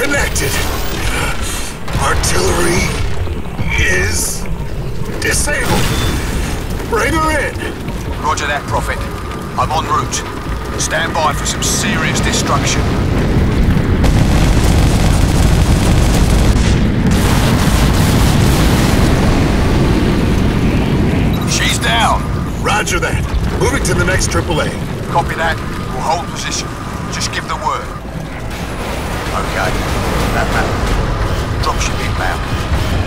Connected. Artillery is disabled. Bring her in. Roger that, Prophet. I'm en route. Stand by for some serious destruction. She's down. Roger that. Moving to the next AAA. Copy that. We'll hold position. Just give the word. Okay. That matter. Dropship inbound.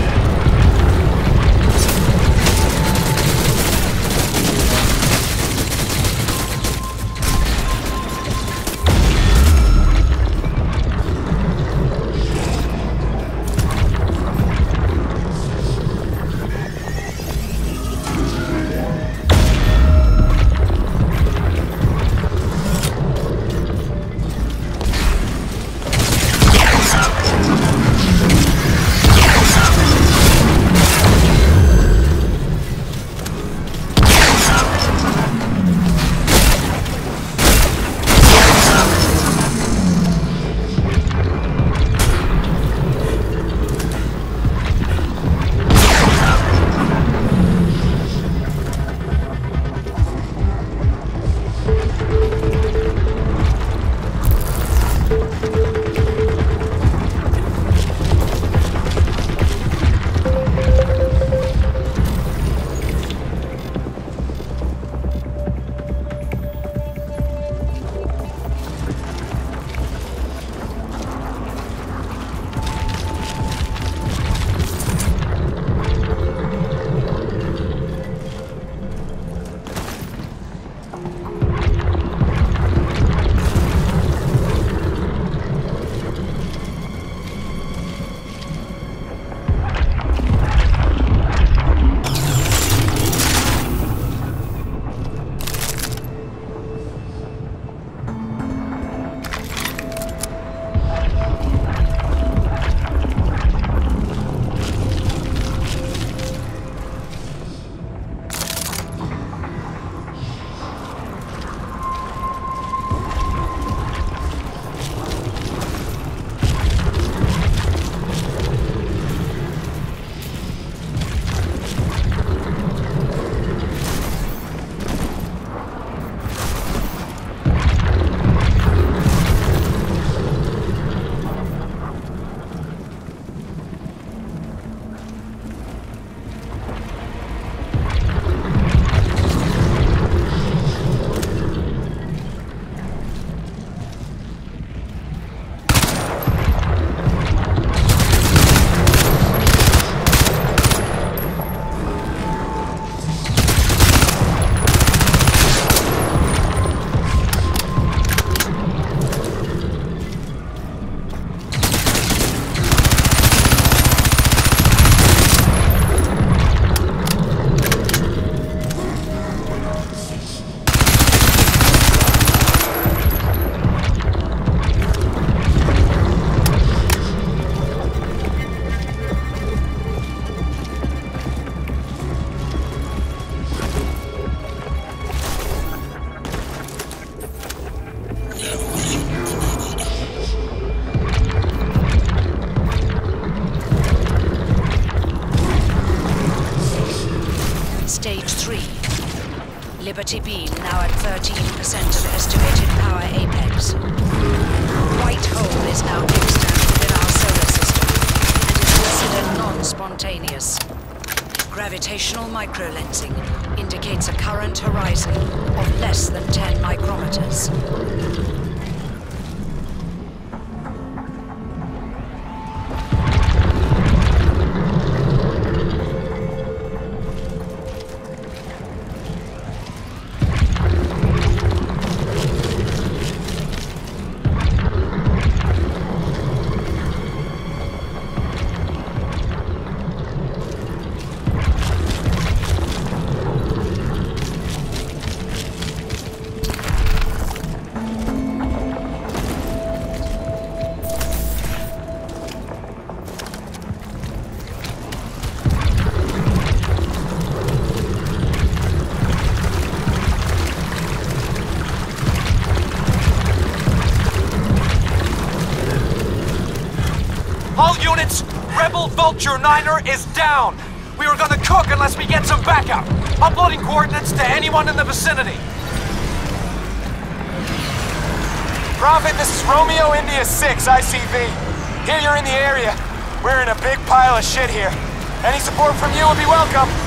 Liberty Beam now at 13% of estimated power apex. White hole is now extant within our solar system and is considered non-spontaneous. Gravitational microlensing indicates a current horizon of less than 10 micrometers. All units, Rebel Vulture Niner is down. We are gonna cook unless we get some backup. Uploading coordinates to anyone in the vicinity. Prophet, this is Romeo India 6, ICV. Hear you're in the area. We're in a big pile of shit here. Any support from you would be welcome.